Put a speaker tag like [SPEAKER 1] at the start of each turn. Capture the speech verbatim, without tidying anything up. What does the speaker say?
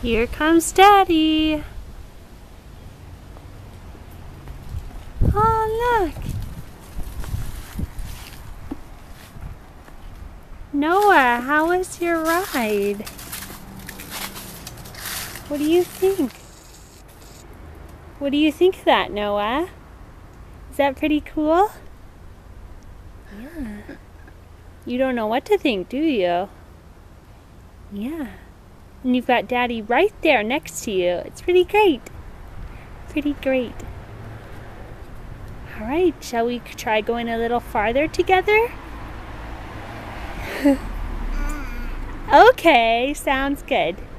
[SPEAKER 1] Here comes Daddy. Oh, look. Noah, how was your ride? What do you think? What do you think of that, Noah? Is that pretty cool? Yeah. You don't know what to think, do you? Yeah. And you've got Daddy right there next to you. It's pretty great. Pretty great. All right, shall we try going a little farther together? Okay, sounds good.